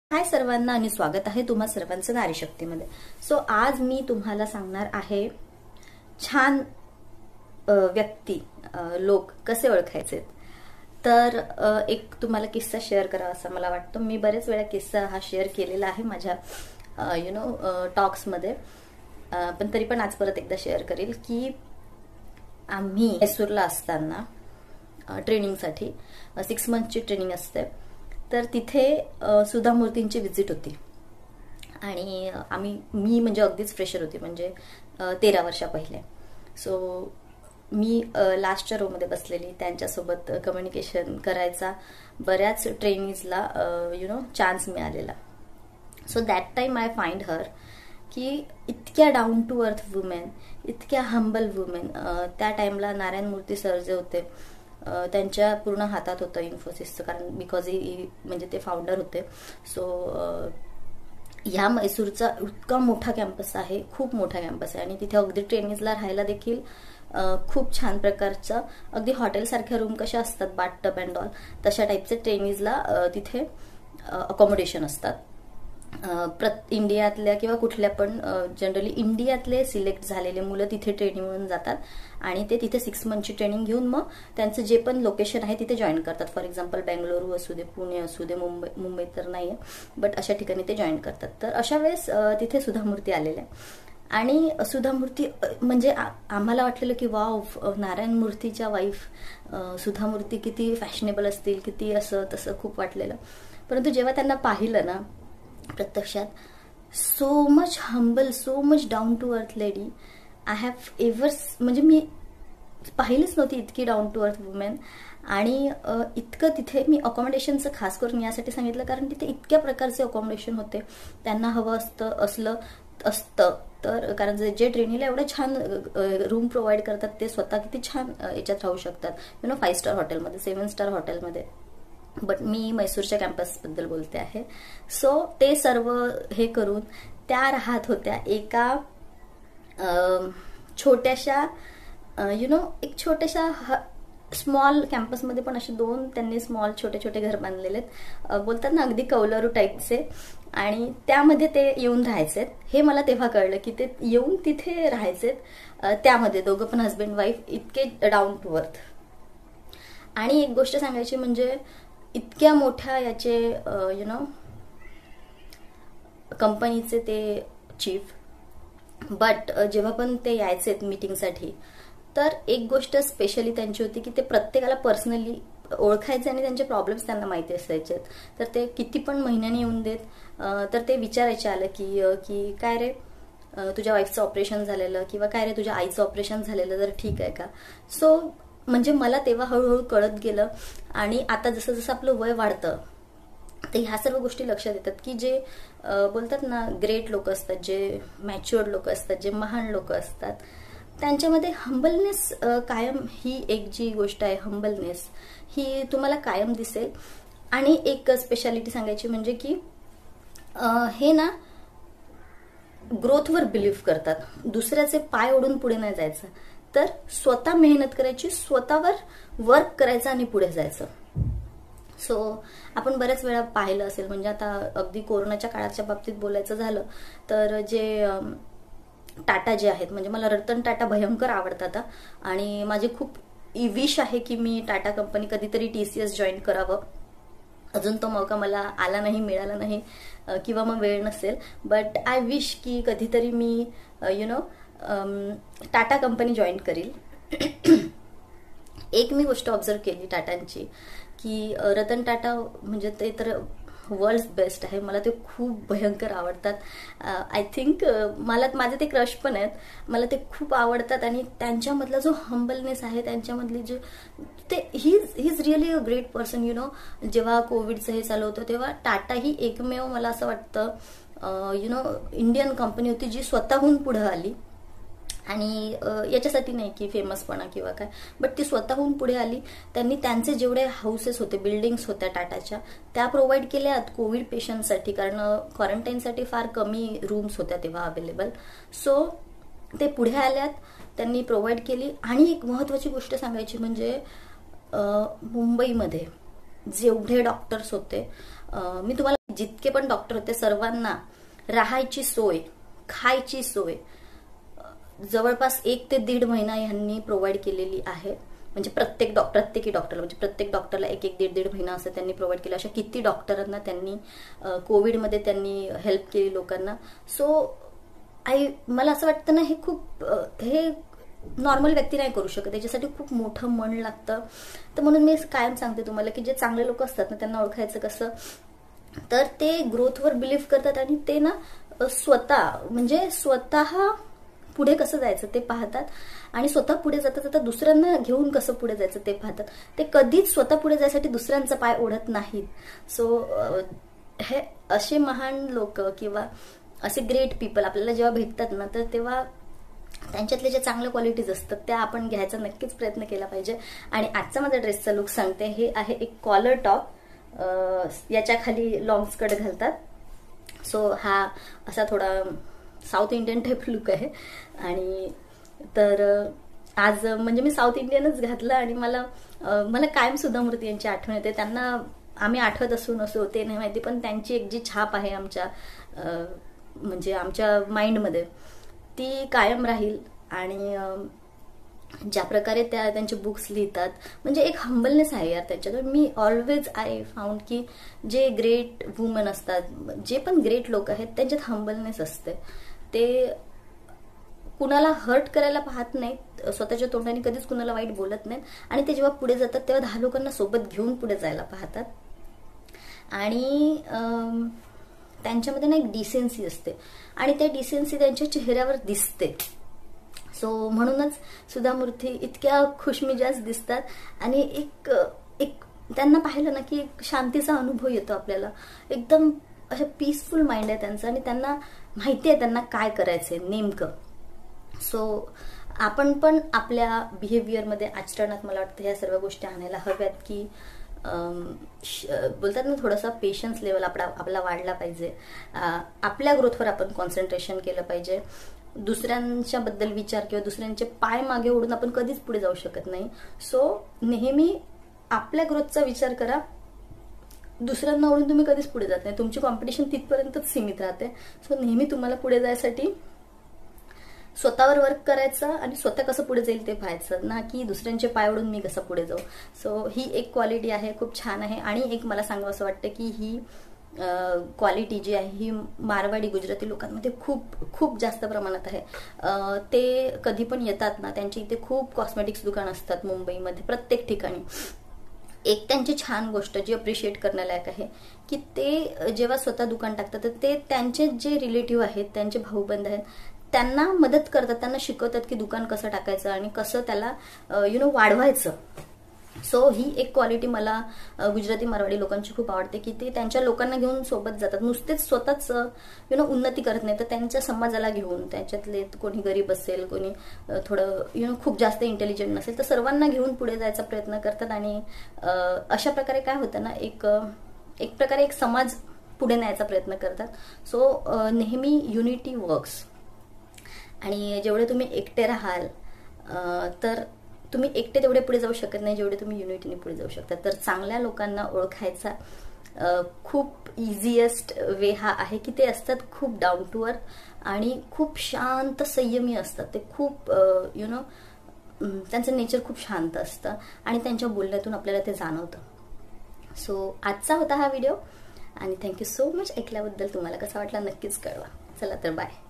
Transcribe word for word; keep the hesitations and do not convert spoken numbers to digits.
हाय सर्वांना आणि स्वागत आहे तुम्हा सर्वांचं नारी शक्तीमध्ये। सो आज मी तुम्हाला सांगणार आहे छान व्यक्ती लोक कसे ओळखायचे। तर एक तुम्हाला किस्सा शेअर करावा असं मला वाटतं। मी बरेच वेळा किस्सा हा शेअर केलेला आहे माझ्या यु नो टॉक्स मध्ये, पण तरी पण आज परत एकदा शेअर करेल की आम्ही मैसूरला असताना ट्रेनिंगसाठी सिक्स मंथची ट्रेनिंग असते, तर तिथे सुधा मूर्तींची विजिट होती आणि आम्ही मी म्हणजे अगदीच फ्रेशर होती, म्हणजे तेरा वर्षा पहिले। सो मी लास्टच्या रो मध्ये बसलेली, त्यांच्यासोबत कम्युनिकेशन करायचा बऱ्याच ट्रेनिंग्सला यु नो चान्स मिळालेला। So that time I find her की इतक्या डाऊन टू अर्थ वुमेन, इतक्या हंबल वुमेन। त्या टाइमला नारायण मूर्ती सर जे होते त्यांच्या पूर्ण हातात होतं इन्फोसिसचं, कारण बिकॉज ही म्हणजे ते फाउंडर होते। सो ह्या मैसूरचा इतका मोठा कॅम्पस आहे, खूप मोठा कॅम्पस आहे आणि तिथे अगदी ट्रेनिंग्सला राहायला देखील खूप छान प्रकारचं, अगदी हॉटेल सारख्या रूम कशा असतात बाट टब अँड ऑल, तशा टाईपचे ट्रेनिंग्सला तिथे अकोमोडेशन असतात। प्रत इंडियातल्या किंवा कुठल्या पण जनरली इंडियातले सिलेक्ट झालेले मुलं तिथे ट्रेनिंग म्हणून जातात आणि ते तिथे सिक्स मंथची ट्रेनिंग घेऊन मग त्यांचं जे पण लोकेशन आहे तिथे जॉईन करतात। फॉर एक्झाम्पल बेंगळुरू असू दे, पुणे असू दे, मुंबई मुंबई तर नाहीये, बट अशा ठिकाणी ते जॉईन करतात। तर अशा वेळेस तिथे सुधा मूर्ती आलेल्या आणि सुधा मूर्ती म्हणजे आम्हाला वाटलेलं की वाव, नारायण मूर्तीच्या वाईफ सुधा मूर्ती किती फॅशनेबल असतील, किती असं तसं खूप वाटलेलं। परंतु जेव्हा त्यांना पाहिलं ना प्रत्यक्षात, so much humble, so much down to earth lady I have ever, म्हणजे मी पाहिलीच नव्हती इतकी डाऊन टू अर्थ वुमेन। आणि इतकं तिथे मी अकोमोडेशनचं खास करून यासाठी सांगितलं कारण तिथे इतक्या प्रकारचे अकोमोडेशन होते, त्यांना हवं असतं असलं असतं तर, कारण जे ट्रेनिंगला एवढे छान रूम प्रोव्हाइड करतात ते स्वतः किती छान याच्यात राहू शकतात, यु नो फाईव्ह स्टार हॉटेलमध्ये, सेव्हन स्टार हॉटेलमध्ये। बट मी मैसूरच्या कॅम्पस बद्दल बोलते आहे। सो ते सर्व हे करून त्या राहत होत्या एका छोट्याशा यु नो एक छोट्याशा स्मॉल कॅम्पसमध्ये, पण असे दोन त्यांनी स्मॉल छोटे छोटे घर बांधलेले आहेत, बोलतात ना अगदी कौलारू टाईपचे, आणि त्यामध्ये ते येऊन राहायचे। हे मला तेव्हा कळलं की ते येऊन तिथे राहायचे, त्यामध्ये दोघं पण हस्बंड वाईफ इतके डाऊन टू अर्थ। आणि एक गोष्ट सांगायची म्हणजे इतक्या मोठ्या याचे यु नो कंपनीचे ते चीफ, बट जेव्हा पण ते यायचे मीटिंगसाठी तर एक गोष्ट स्पेशली त्यांची होती की ते प्रत्येकाला पर्सनली ओळखायचे आणि त्यांचे प्रॉब्लेम्स त्यांना माहिती असायचे। तर ते किती पण महिन्याने येऊन देत, तर ते विचारायचे आलं की की काय रे तुझ्या वाईफचं ऑपरेशन झालेलं, किंवा काय रे तुझ्या आईचं ऑपरेशन झालेलं, तर ठीक आहे का। सो म्हणजे मला तेव्हा हळूहळू कळत गेलं, आणि आता जसं जसं आपलं वय वाढतं तर ह्या सर्व गोष्टी लक्षात येतात की जे बोलतात ना ग्रेट लोक असतात, जे मॅच्युअर्ड लोक असतात, जे महान लोक असतात, त्यांच्यामध्ये हंबलनेस कायम, ही एक जी गोष्ट आहे हंबलनेस, ही तुम्हाला कायम दिसेल। आणि एक स्पेशालिटी सांगायची म्हणजे की हे ना ग्रोथवर बिलीव्ह करतात, दुसऱ्याचे पाय ओढून पुढे नाही जायचं, तर स्वतः मेहनत करायची, स्वतःवर वर्क करायचं आणि पुढे जायचं। सो आपण बऱ्याच वेळा पाहिलं असेल, म्हणजे आता अगदी कोरोनाच्या काळाच्या बाबतीत बोलायचं झालं तर जे टाटा जे आहेत, म्हणजे मला रतन टाटा भयंकर आवडतात आणि माझे खूप विश आहे की मी टाटा कंपनी कधीतरी टीसीएस जॉईन करावं। अजून तो मौका मला आला नाही, मिळाला नाही, किंवा मग वेळ नसेल, बट आय विश की कधीतरी मी you know Tata company join करील। एक मी गोष्ट ऑब्झर्व केली टाटांची की रतन टाटा म्हणजे ते तर वर्ल्ड बेस्ट आहे, मला ते खूप भयंकर आवडतात। आय थिंक मला माझे ते क्रश पण आहेत, मला ते खूप आवडतात। आणि त्यांच्यामधला जो हंबलनेस आहे, त्यांच्यामधली जो ते ही he is really a great person, you know. जेव्हा कोविडचं हे चालू होतं तेव्हा टाटा ही एकमेव मला असं वाटतं यु नो इंडियन कंपनी होती जी स्वतःहून पुढे आली, आणि याच्यासाठी नाही की फेमसपणा किंवा काय, बट ती स्वतःहून पुढे आली। त्यांनी त्यांचे जेवढे हाऊसेस होते, बिल्डिंग्स होत्या टाटाच्या, त्या प्रोव्हाइड केल्यात कोविड पेशंटसाठी, कारण क्वारंटाईनसाठी फार कमी रूम्स होत्या तेव्हा अवेलेबल। सो ते पुढे आल्यात, त्यांनी प्रोव्हाइड केली। आणि एक महत्वाची गोष्ट सांगायची म्हणजे मुंबईमध्ये जेवढे डॉक्टर्स होते, मी तुम्हाला जितके पण डॉक्टर होते सर्वांना राहायची सोय, खायची सोय जवळपास एक ते दीड महिना यांनी प्रोव्हाइड केलेली आहे. म्हणजे प्रत्येक डॉक्टर प्रत्येकी डॉक्टरला म्हणजे प्रत्येक डॉक्टरला एक एक दीड दीड महिना असं त्यांनी प्रोव्हाइड केलं. अशा किती डॉक्टरांना त्यांनी कोविडमध्ये त्यांनी हेल्प केली लोकांना. सो आई मला असं वाटतं ना, हे खूप हे नॉर्मल व्यक्ती नाही करू शकत, त्याच्यासाठी खूप मोठं मन लागतं. तर म्हणून मी कायम सांगते तुम्हाला की जे चांगले लोक असतात ना त्यांना ओळखायचं कसं, तर ते ग्रोथवर बिलीव्ह करतात आणि ते ना स्वतः म्हणजे स्वतः पुढे कसं जायचं ते पाहतात आणि स्वतः पुढे जाता जाता दुसऱ्यांना घेऊन कसं पुढे जायचं ते पाहतात. ते कधीच स्वतः पुढे जायसाठी दुसऱ्यांचा पाय ओढत नाहीत. सो हे असे महान लोक किंवा असे ग्रेट पीपल आपल्याला जेव्हा भेटतात ना, तर तेव्हा त्यांच्यातले जे चांगल्या क्वालिटीज असतात त्या आपण घ्यायचा नक्कीच प्रयत्न केला पाहिजे. आणि आजचा माझा ड्रेसचा लुक सांगते, हे आहे एक कॉलर टॉप, याच्या खाली लॉंग स्कर्ट घालतात. सो हा असा थोडा साऊथ इंडियन टाईप लुक आहे. आणि तर आज म्हणजे मी साऊथ इंडियनच घातलं आणि मला मला कायम सुधा मूर्ती यांची आठवण येते. त्यांना आम्ही आठवत असू नसो ते नाही माहिती, पण त्यांची एक जी छाप आहे आमच्या म्हणजे आमच्या माइंडमध्ये ती कायम राहील. आणि ज्या प्रकारे त्या त्यांचे बुक्स लिहितात म्हणजे एक हंबलनेस आहे यार त्याच्यात. मी ऑलवेज आय फाउंड की जे ग्रेट वुमन असतात, जे पण ग्रेट लोक आहेत त्यांच्यात हंबलनेस असते. ते कुणाला हर्ट करायला पाहत नाहीत, स्वतःच्या तोंडाने कधीच कुणाला वाईट बोलत नाहीत आणि ते जेव्हा पुढे जातात तेव्हा दहा लोकांना सोबत घेऊन पुढे जायला पाहतात. आणि त्यांच्यामध्ये ना एक डिसेन्सी असते आणि ते डिसेन्सी त्यांच्या चेहऱ्यावर दिसते. सो म्हणूनच सुधा मूर्ती इतक्या खुशमिजाज दिसतात आणि एक एक त्यांना पाहिलं ना की एक शांतीचा अनुभव येतो आपल्याला. एकदम असं पीसफुल माइंड आहे त्यांचं आणि त्यांना माहिती आहे त्यांना काय करायचंय नेमकं. सो आपण पण आपल्या बिहेवियरमध्ये आचरणात मला वाटतं ह्या सर्व गोष्टी आणायला हव्यात की बोलतात ना थोडासा पेशन्स लेवल आपला आपला वाढला पाहिजे. आपल्या ग्रोथवर आपण कॉन्सन्ट्रेशन केलं पाहिजे. दुसऱ्यांच्या बद्दल विचार किंवा दुसऱ्यांचे पाय मागे ओढून आपण कधीच पुढे जाऊ शकत नाही. सो नेहमी आपल्या ग्रोथचा विचार करा. दुसऱ्यांना ओढून तुम्ही कधीच पुढे जात नाही. तुमची कॉम्पिटिशन तिथपर्यंतच सीमित राहते. सो नेहमी तुम्हाला पुढे जायसाठी स्वतःवर वर्क करायचं आणि स्वतः कसं पुढे जाईल ते पाहायचं, ना की दुसऱ्यांचे पाय ओढून मी कसं पुढे जाऊ. सो ही एक क्वालिटी आहे, खूप छान आहे. आणि एक मला सांगावं असं वाटतं की ही क्वालिटी जी आहे ही मारवाडी गुजराती लोकांमध्ये खूप खूप जास्त प्रमाणात आहे. ते कधी पण येतात ना, त्यांची इथे खूप कॉस्मेटिक्स दुकान असतात मुंबईमध्ये प्रत्येक ठिकाणी. एक त्यांची छान गोष्ट जी अप्रिशिएट करण्यालायक आहे की ते जेव्हा स्वतः दुकान टाकतात तर ते त्यांचे जे रिलेटिव्ह आहेत, त्यांचे भाऊबंद आहेत, त्यांना मदत करतात, त्यांना शिकवतात की दुकान कसं टाकायचं आणि कसं त्याला यु नो वाढवायचं. सो ही एक क्वालिटी मला गुजराती मारवाडी लोकांची खूप आवडते की ते त्यांच्या लोकांना घेऊन सोबत जातात. नुसतेच स्वतःच यु नो उन्नती करत नाही तर त्यांच्या समाजाला घेऊन, त्याच्यातले कोणी गरीब असेल, कोणी थोडं यु नो खूप जास्त इंटेलिजंट नसेल तर सर्वांना घेऊन पुढे जायचा प्रयत्न करतात. आणि अशा प्रकारे काय होतं ना, एक एक प्रकारे एक समाज पुढे न्यायचा प्रयत्न करतात. सो नेहमी युनिटी वर्क्स. आणि जेवढे तुम्ही एकटे राहाल तर तुम्ही एकटे तेवढे पुढे जाऊ शकत नाही जेवढे तुम्ही युनिटीने पुढे जाऊ शकता. तर चांगल्या लोकांना ओळखायचा खूप इझिएस्ट वे हा आहे की ते असतात खूप डाऊन टू अर्थ आणि खूप शांत संयमी असतात. ते खूप यु नो त्यांचं नेचर खूप शांत असतं आणि त्यांच्या बोलण्यातून आपल्याला ते जाणवतं. सो आजचा होता हा व्हिडिओ आणि थँक्यू सो मच ऐकल्याबद्दल. तुम्हाला कसा वाटला नक्कीच कळवा. चला तर बाय.